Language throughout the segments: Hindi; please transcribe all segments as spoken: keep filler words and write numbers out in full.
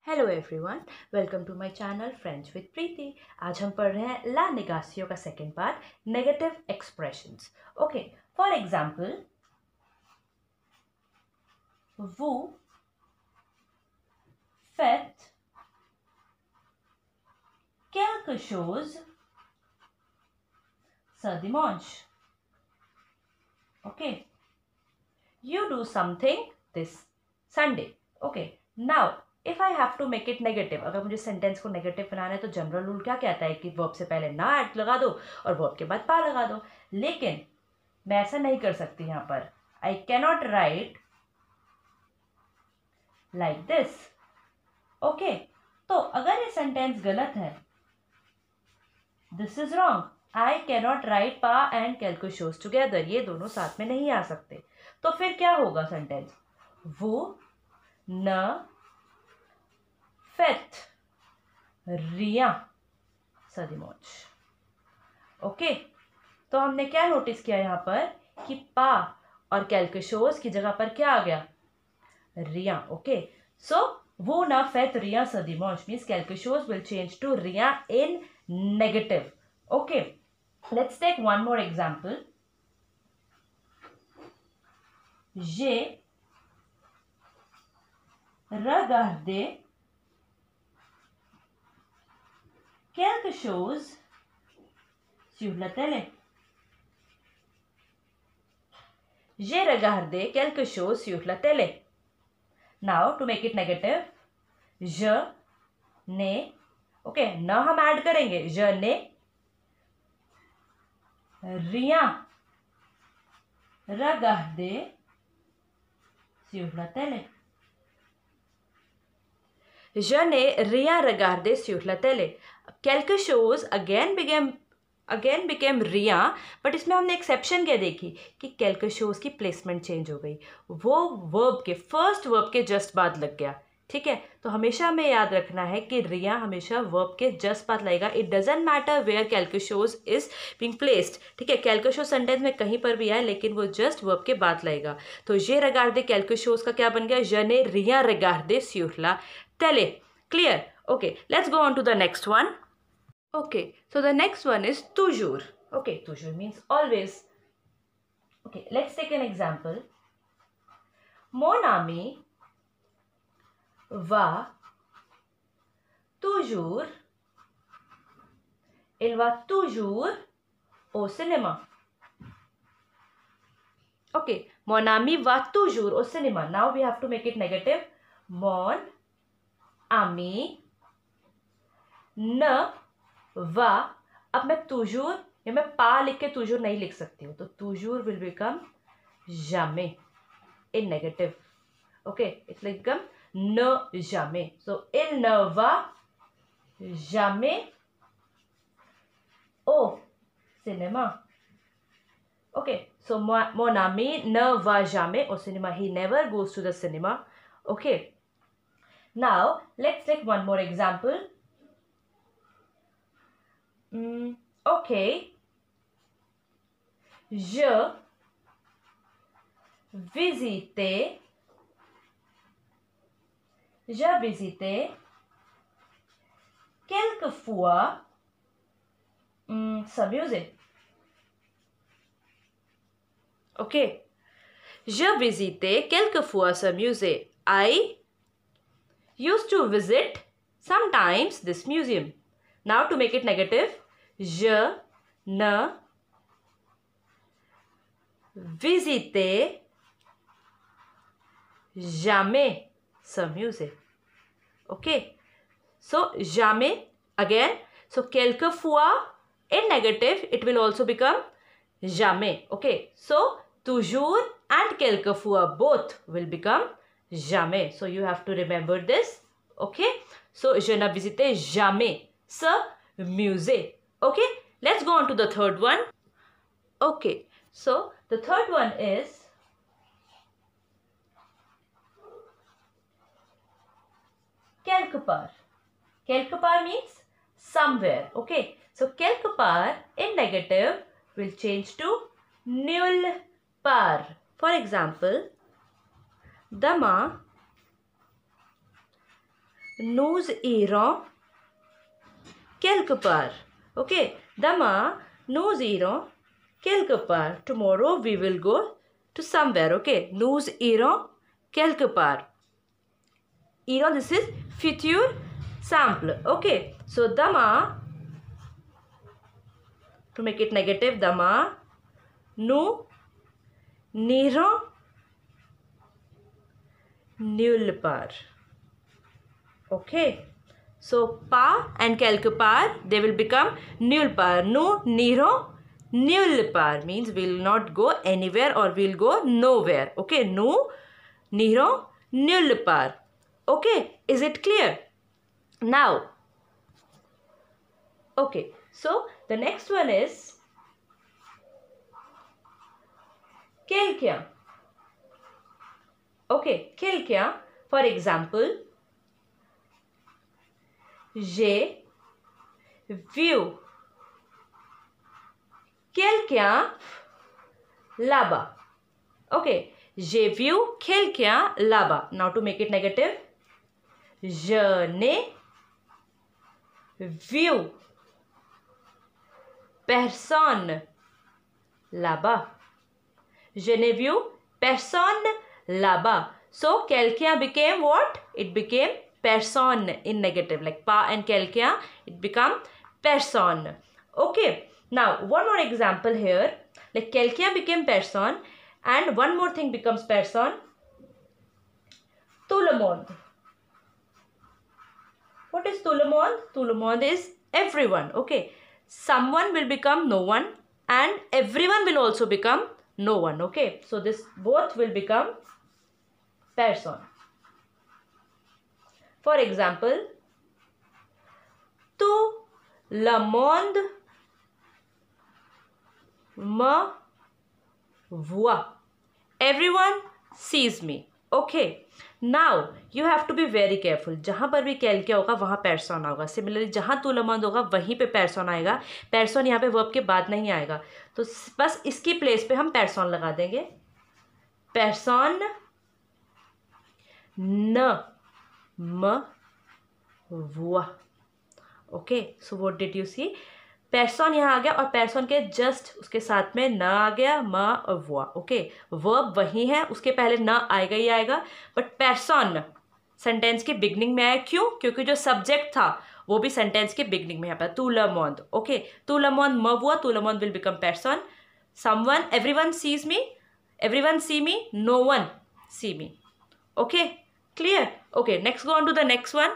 Hello everyone, welcome to my channel French with Preeti. आज हम पढ़ रहे हैं ला नेगासियो का second part, negative expressions. Okay, for example, vous faites quelque chose ce dimanche. Okay, you do something this Sunday. Okay, now if I have to make it negative, अगर मुझे सेंटेंस को नेगेटिव बनाना है तो जनरल रूल क्या कहता है कि वर्ब से पहले ना एट लगा दो और वर्ब के बाद पा लगा दो। लेकिन मैं ऐसा नहीं कर सकती यहां पर। I cannot write like this. Okay, तो अगर ये सेंटेंस गलत है, this is wrong. I cannot write पा एंड quelque chose टुगेदर, ये दोनों साथ में नहीं आ सकते। तो फिर क्या होगा सेंटेंस? वो न faites rien ce dimanche. Okay, तो हमने क्या नोटिस किया यहाँ पर कि पा और quelque chose की जगह पर क्या आ गया? rien. ओके, सो वो ना faites rien ce dimanche means quelque chose will change to rien in negative. Okay, let's take one more example. J'ai regardé quelque chose sur la télé. J'ai regardé quelque chose sur la télé. Now to make it negative, je n'ai, okay, न हम ऐड करेंगे, je n'ai rien regardé sur la télé. Je n'ai rien regardé sur la télé. quelque chose again became again became rien, but इसमें हमने एक्सेप्शन क्या देखी कि quelque chose की प्लेसमेंट चेंज हो गई, वो वर्ब के फर्स्ट वर्ब के जस्ट बाद लग गया। ठीक है, तो हमेशा हमें याद रखना है कि रिया हमेशा वर्ब के जस्ट बाद लगेगा। It doesn't matter where quelque chose is being placed. ठीक है, quelque chose सेंटेंस में कहीं पर भी आए लेकिन वो जस्ट वर्ब के बाद लगेगा। तो ये regarder quelque chose का क्या बन गया? je n'ai rien regardé sur la télé. Clear? Okay, let's go on to the next one. Okay, so the next one is toujours. Okay, toujours means always. Okay, let's take an example. Mon ami va toujours, il va toujours au cinéma. Okay, mon ami va toujours au cinéma. Now we have to make it negative. Mon ami न वा, अब मैं toujours या मैं पा लिख के toujours नहीं लिख सकती हूँ, तो toujours will become jamais in negative. Okay, it's like become ne jamais. So il ne va jamais au cinéma. Okay, so mon ami ne va jamais au cinéma. He never goes to the cinema. Okay, now let's take one more example. Mm, okay, je visitais, je visitais quelquefois mm, ce musée. Okay, je visitais quelquefois ce musée. I used to visit sometimes this museum. Now to make it negative, je ne visitais jamais ce musée. Okay, so jamais again. So quelquefois in negative it will also become jamais. Okay, so toujours and quelquefois both will become jamais. So you have to remember this. Okay, so je ne visitais jamais ce musée. Okay, let's go on to the third one. Okay, so the third one is quelque part. Quelque part means somewhere. Okay, so quelque part in negative will change to nulle part. For example, demain nous irons quelque part. Okay, Dama, nous irons quelque part. Tomorrow we will go to somewhere. Okay, nous irons quelque part. Irons, this is future simple. Okay, so Dama, to make it negative, Dama, nous n'irons nulle part. Okay, so pas and quelque part, they will become nulle part. Nous n'irons nulle part means we will not go anywhere or we will go nowhere. Okay, nous n'irons nulle part. Okay, is it clear? Now, okay, so the next one is quelqu'un. Okay, quelqu'un, for example, j'ai vu quelqu'un là-bas. Okay, j'ai vu quelqu'un là-bas. Now to make it negative, je n'ai vu personne là-bas. Je n'ai vu personne là-bas. So quelqu'un became what? It became personne in negative, like pas and quelqu'un, it become personne. Okay, now one more example here, like quelqu'un became personne and one more thing becomes personne. Tout le monde. What is tout le monde? Tout le monde is everyone. Okay, someone will become no one and everyone will also become no one. Okay, so this both will become personne. For example, tout le monde me voit. Everyone sees me. Okay. Now you have to be very careful. जहाँ पर भी quelqu'un होगा वहाँ person होगा. Similarly, जहाँ tout le monde होगा वहीं पे person आएगा. Person यहाँ पे verb के बाद नहीं आएगा. तो बस इसकी place पे हम person लगा देंगे. Person ne me voit. Okay, so what did you see? Person यहाँ आ गया और person के just उसके साथ में न आ गया, me voit. Okay, verb वही है, उसके पहले न आएगा ही आएगा, but person sentence के beginning में आया. क्यों? क्योंकि जो subject था वो भी sentence के beginning में आता है. Tout le monde. Okay, tout le monde me voit. Tout le monde will become person. Someone, everyone sees me. Everyone see me. No one see me. Okay, clear? Okay, next go on to the next one.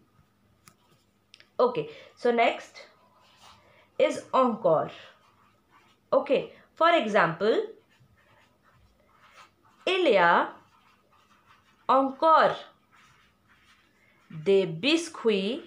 Okay, so next is encore. Okay, for example, il y a encore des biscuits.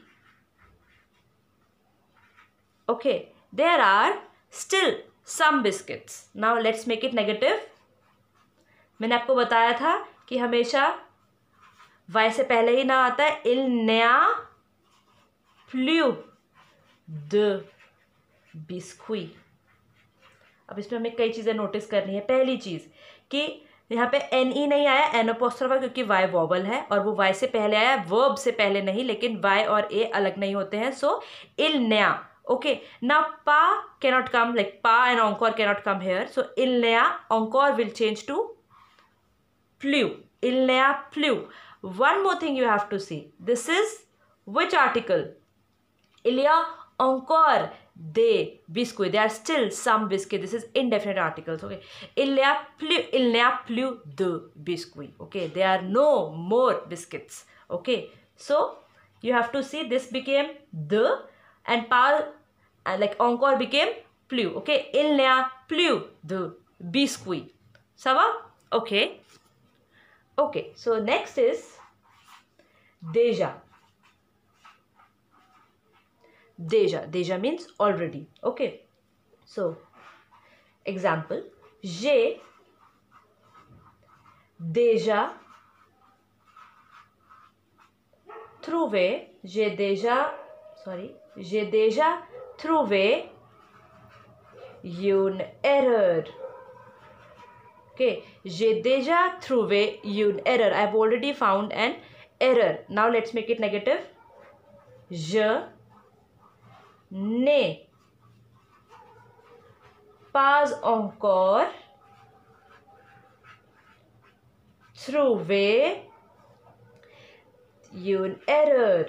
Okay, there are still some biscuits. Now let's make it negative. मैंने आपको बताया था कि हमेशा y से पहले ही ना आता है. Il n'y a plus de biscuits. अब इसमें हमें कई चीज़ें नोटिस करनी है. पहली चीज़ कि यहाँ पे एन ई नहीं आया, एन अपोस्ट्रोफ, क्योंकि वाई वॉवल है और वो वाई से पहले आया, वर्ब से पहले नहीं. लेकिन वाई और ए अलग नहीं होते हैं. सो इल नया. ओके, ना पा कैनॉट कम, लाइक पा एंड ऑनकोर कैनॉट कम हेयर. सो इल नया ऑनकोर विल चेंज टू प्ल्यू. इल नया प्ल्यू. One more thing you have to see. This is which article? Il y a encore des biscuits. There are still some biscuits. This is indefinite articles. Okay. Il y a plus, il n'y a plus de biscuits. Okay. There are no more biscuits. Okay. So you have to see this became the and par uh, like encore became plus. Okay. Il n'y a plus de biscuits. Ça va? Okay. Okay. So next is déjà. Déjà. Déjà means already. Okay. So, example. J'ai déjà trouvé. J'ai déjà. Sorry. J'ai déjà trouvé une erreur. Okay. J'ai déjà trouvé une error. I've already found an error. Now let's make it negative. Je n'ai pas encore trouvé une error.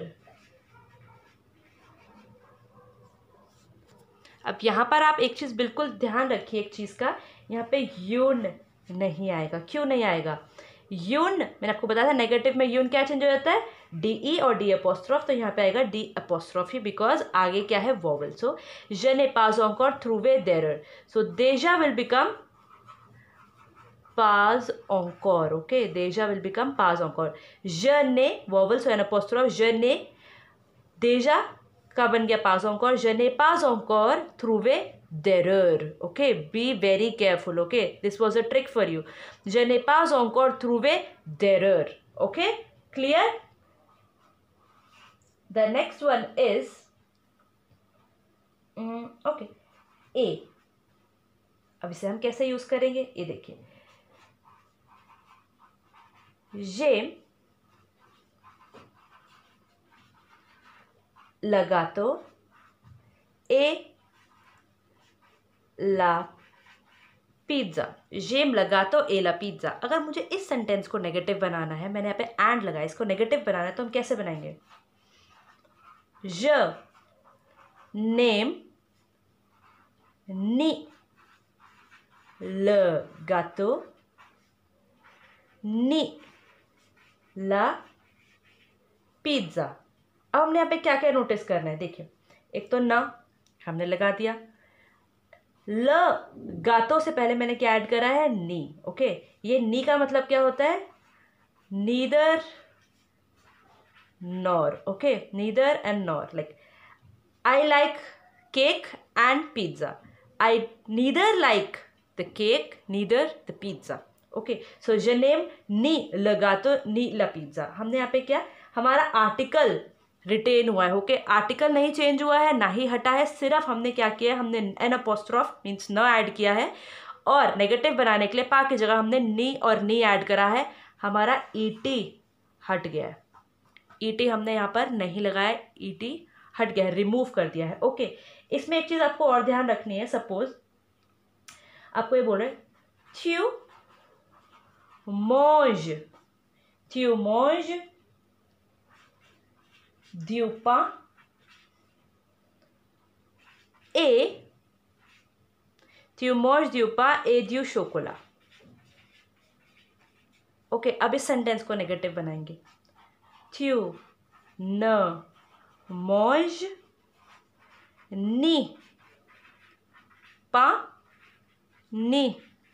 अब यहाँ पर आप एक चीज़ बिल्कुल ध्यान रखिए, एक चीज़ का, यहाँ पे यून नहीं आएगा. क्यों नहीं आएगा? यून, मैंने आपको बताया था नेगेटिव में यून क्या चेंज हो जाता है, डी ई और डी अपोस्ट्रोफ, तो यहाँ पे आएगा डी अपोस्ट्रोफी बिकॉज आगे क्या है, vowel. So je n'ai pas encore trouvé d'erreur. So déjà will become pas encore. Okay, déjà will become pas encore. Je n'ai, vowel so an apostrophe, je n'ai, déjà का बन गया pas encore. Je n'ai pas encore trouvé d'erreur. Okay, be very careful. Okay, this was a trick for you. Je n'ai pas encore trouvé d'erreur. Okay, clear? The next one is um, okay, a. अब इसे हम कैसे यूज करेंगे, ये देखिए. J'ai le gâteau et la pizza. j'aime le gâteau et la pizza. अगर मुझे इस सेंटेंस को नेगेटिव बनाना है, मैंने यहाँ पे एंड लगाया, इसको नेगेटिव बनाना है, तो हम कैसे बनाएंगे? je n'aime ni le gâteau ni la pizza. अब हमने यहाँ पे क्या क्या नोटिस करना है, देखिए. एक तो न हमने लगा दिया, ल गातों से पहले मैंने क्या ऐड करा है, नी. ओके, ये नी का मतलब क्या होता है, neither nor. Okay, neither and nor. Like I like cake and pizza. I neither like the cake neither the pizza. Okay, so je n'aime ni le gâteau ni la pizza. हमने यहाँ पे क्या, हमारा आर्टिकल रिटेन हुआ है. ओके, आर्टिकल नहीं चेंज हुआ है, ना ही हटा है, सिर्फ हमने क्या किया है, हमने एन अपोस्ट्रोफ मीन्स न ऐड किया है, और नेगेटिव बनाने के लिए पा की जगह हमने नी और नी ऐड करा है. हमारा ई टी हट गया है. ई टी हमने यहाँ पर नहीं लगाया, ई टी हट गया है, रिमूव कर दिया है. ओके, इसमें एक चीज़ आपको और ध्यान रखनी है. सपोज आपको ये बोल रहे थ्यू mange, tu manges du pain et tu manges du pain et du chocolat. Okay, अब इस सेंटेंस को नेगेटिव बनाएंगे. tu ne manges ni pain ni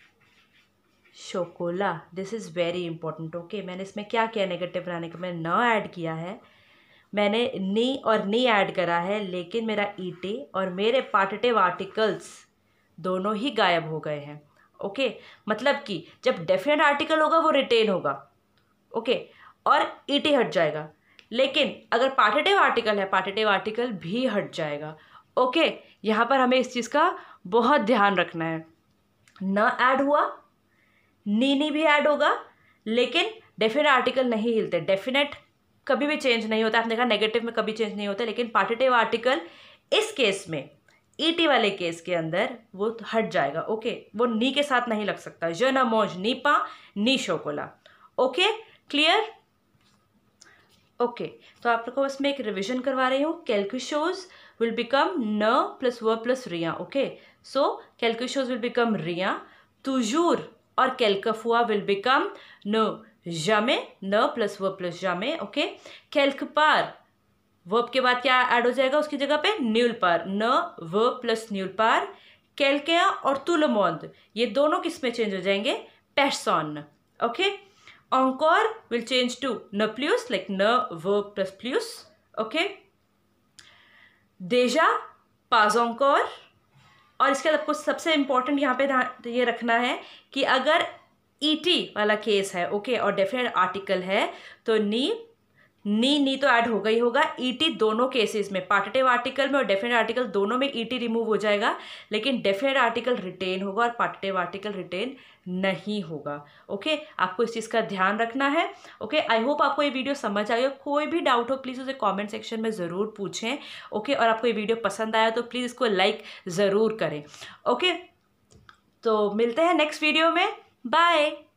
शोकोला. This is very important. Okay, मैंने इसमें क्या किया नेगेटिव बनाने का, मैंने न ऐड किया है, मैंने नी और नी ऐड करा है, लेकिन मेरा ईटे और मेरे पार्टिटिव आर्टिकल्स दोनों ही गायब हो गए हैं. ओके, मतलब कि जब डेफिनेट आर्टिकल होगा वो रिटेन होगा. ओके, और ईटी हट जाएगा, लेकिन अगर पार्टिटिव आर्टिकल है, पार्टिटिव आर्टिकल भी हट जाएगा. ओके, यहाँ पर हमें इस चीज़ का बहुत ध्यान रखना है. न ऐड हुआ, नी नी भी ऐड होगा, लेकिन डेफिनेट आर्टिकल नहीं हिलते. डेफिनेट कभी भी चेंज नहीं होता, आपने कहा नेगेटिव में कभी चेंज नहीं होता, लेकिन पार्टिटिव आर्टिकल इस केस में, ईटी वाले केस के अंदर वो हट जाएगा. ओके, वो नी के साथ नहीं लग सकता. je ne mange ni pain ni chocolat. Okay, clear? Okay, तो आप लोग को बस मैं एक रिविजन करवा रही हूँ. quelque chose will become न प्लस व plus rien. Okay, so quelque chose will become rien. toujours और quelquefois will become ne jamais, न प्लस व plus jamais. Okay, quelque part verb के बाद क्या ऐड हो जाएगा उसकी जगह पे, nulle part. न व प्लस nulle part. quelqu'un और tout le monde, ये दोनों किस में चेंज हो जाएंगे, personne. Okay, encore will change to ne plus, like न व plus plus. Okay, déjà pas encore. और इसके बाद आपको सबसे इम्पॉर्टेंट यहाँ पे ये रखना है कि अगर ईटी वाला केस है, ओके, और डेफिनेट आर्टिकल है, तो नी नी नी तो ऐड होगा ही होगा. ईटी दोनों केसेस में, पार्टिटिव आर्टिकल में और डेफिनेट आर्टिकल दोनों में ईटी रिमूव हो जाएगा, लेकिन डेफिनेट आर्टिकल रिटेन होगा और पार्टिटिव आर्टिकल रिटेन नहीं होगा। ओके, आपको इस चीज़ का ध्यान रखना है। ओके, आई होप आपको ये वीडियो समझ आई हो। कोई भी डाउट हो प्लीज़ उसे कमेंट सेक्शन में ज़रूर पूछें। ओके, और आपको ये वीडियो पसंद आया तो प्लीज़ इसको लाइक ज़रूर करें। ओके, तो मिलते हैं नेक्स्ट वीडियो में। बाय।